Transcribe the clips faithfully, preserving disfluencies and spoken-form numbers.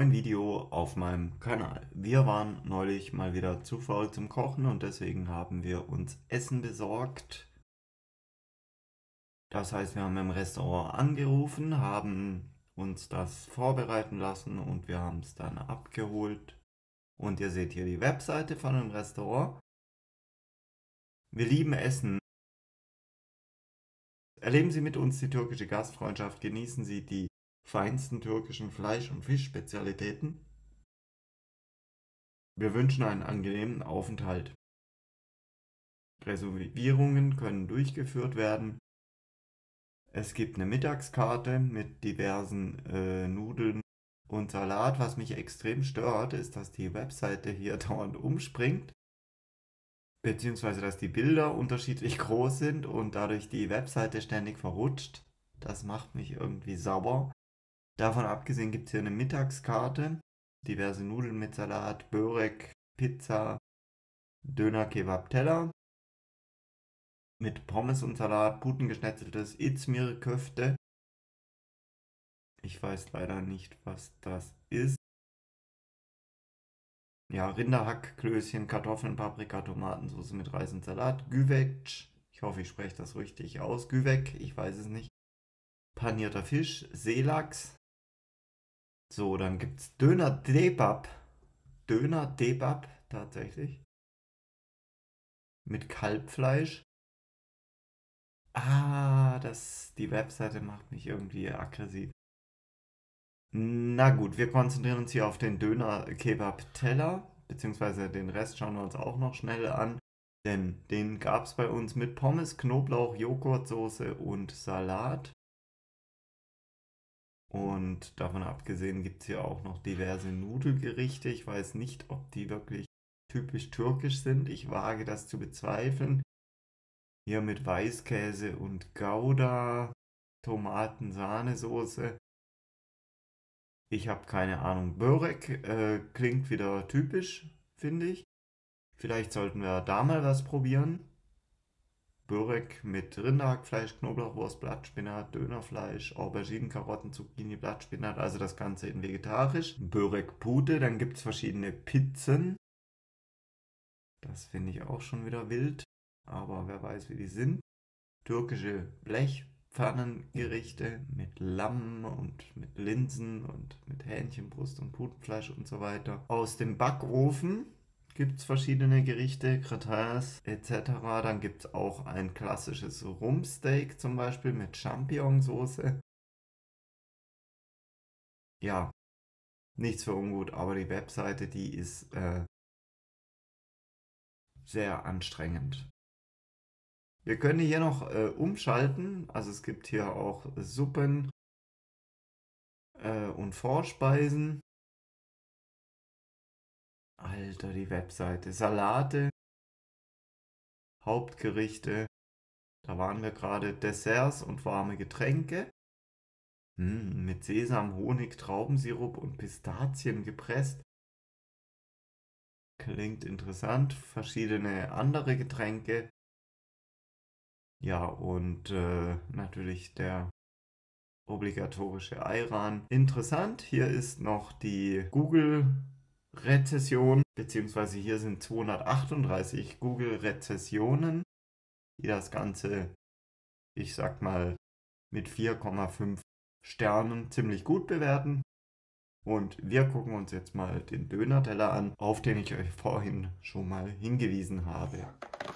neuen Video auf meinem Kanal. Wir waren neulich mal wieder zu faul zum Kochen und deswegen haben wir uns Essen besorgt. Das heißt, wir haben im Restaurant angerufen, haben uns das vorbereiten lassen und wir haben es dann abgeholt. Und ihr seht hier die Webseite von dem Restaurant. Wir lieben Essen. Erleben Sie mit uns die türkische Gastfreundschaft, genießen Sie die feinsten türkischen Fleisch- und Fischspezialitäten. Wir wünschen einen angenehmen Aufenthalt. Reservierungen können durchgeführt werden. Es gibt eine Mittagskarte mit diversen äh, Nudeln und Salat. Was mich extrem stört, ist, dass die Webseite hier dauernd umspringt, beziehungsweise dass die Bilder unterschiedlich groß sind und dadurch die Webseite ständig verrutscht. Das macht mich irgendwie sauer. Davon abgesehen gibt es hier eine Mittagskarte, diverse Nudeln mit Salat, Börek, Pizza, Döner, Kebab, Teller mit Pommes und Salat, Putengeschnetzeltes, İzmir Köfte. Ich weiß leider nicht, was das ist. Ja, Rinderhackklößchen, Kartoffeln, Paprika, Tomatensauce mit Reis und Salat, Güveç, ich hoffe, ich spreche das richtig aus, Güvek, ich weiß es nicht. Panierter Fisch, Seelachs. So, dann gibt es Döner Debab. Döner Debab, tatsächlich. Mit Kalbfleisch. Ah, das, die Webseite macht mich irgendwie aggressiv. Na gut, wir konzentrieren uns hier auf den Döner-Kebab-Teller, beziehungsweise den Rest schauen wir uns auch noch schnell an, denn den gab es bei uns mit Pommes, Knoblauch, Joghurtsoße und Salat. Und davon abgesehen gibt es hier auch noch diverse Nudelgerichte. Ich weiß nicht, ob die wirklich typisch türkisch sind. Ich wage das zu bezweifeln. Hier mit Weißkäse und Gouda, Tomaten-Sahnesoße. Ich habe keine Ahnung. Börek äh, klingt wieder typisch, finde ich. Vielleicht sollten wir da mal was probieren. Börek mit Rinderhackfleisch, Knoblauchwurst, Blattspinat, Dönerfleisch, Auberginen, Karotten, Zucchini, Blattspinat, also das Ganze in vegetarisch. Börek Pute, dann gibt es verschiedene Pizzen. Das finde ich auch schon wieder wild, aber wer weiß, wie die sind. Türkische Blechpfannengerichte mit Lamm und mit Linsen und mit Hähnchenbrust und Putenfleisch und so weiter. Aus dem Backofen gibt es verschiedene Gerichte, Gratins et cetera. Dann gibt es auch ein klassisches Rumpsteak zum Beispiel mit Champignonsauce. Ja, nichts für ungut, aber die Webseite, die ist äh, sehr anstrengend. Wir können hier noch äh, umschalten, also es gibt hier auch Suppen äh, und Vorspeisen. Alter, die Webseite. Salate, Hauptgerichte, da waren wir gerade, Desserts und warme Getränke. Hm, mit Sesam, Honig, Traubensirup und Pistazien gepresst. Klingt interessant. Verschiedene andere Getränke. Ja, und äh, natürlich der obligatorische Ayran. Interessant, hier ist noch die Google-Rezession, beziehungsweise hier sind zweihundertachtunddreißig Google-Rezessionen, die das Ganze, ich sag mal, mit vier Komma fünf Sternen ziemlich gut bewerten. Und wir gucken uns jetzt mal den Döner-Teller an, auf den ich euch vorhin schon mal hingewiesen habe.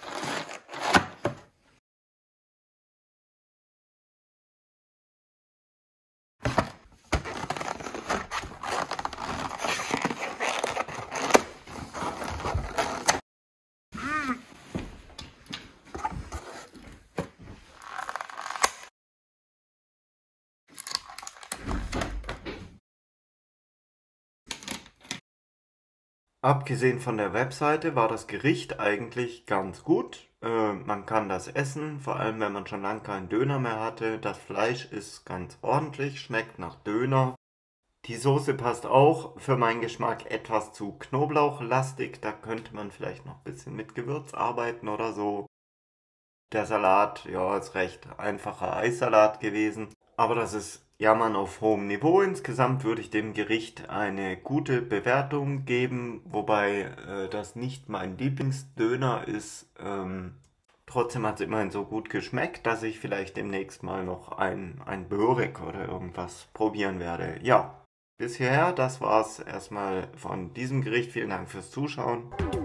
Abgesehen von der Webseite war das Gericht eigentlich ganz gut. Äh, man kann das essen, vor allem wenn man schon lange keinen Döner mehr hatte. Das Fleisch ist ganz ordentlich, schmeckt nach Döner. Die Soße passt auch für meinen Geschmack etwas zu knoblauchlastig. Da könnte man vielleicht noch ein bisschen mit Gewürz arbeiten oder so. Der Salat, ja, ist recht einfacher Eissalat gewesen. Aber das ist Jammern auf hohem Niveau. Insgesamt würde ich dem Gericht eine gute Bewertung geben, wobei äh, das nicht mein Lieblingsdöner ist. Ähm, trotzdem hat es immerhin so gut geschmeckt, dass ich vielleicht demnächst mal noch ein, ein Börek oder irgendwas probieren werde. Ja, bis hierher, das war's erstmal von diesem Gericht. Vielen Dank fürs Zuschauen.